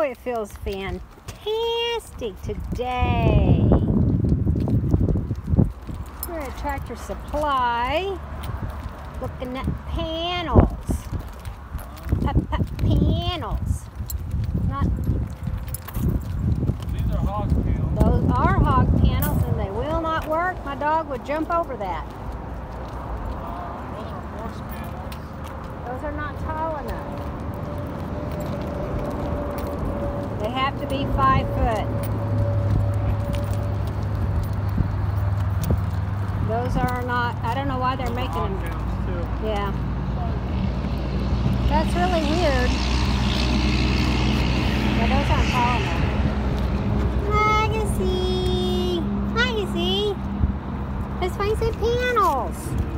Oh, it feels fantastic today. We're at Tractor Supply looking at panels. Panels. Not. These are hog panels. Those are hog panels and they will not work. My dog would jump over that. Those are horse panels. Those are not tall enough. They have to be 5 foot. Those are not, I don't know why they're making them. Panels too. Yeah. That's really weird. Yeah, those aren't tall enough. Legacy! Legacy! Let's find some panels.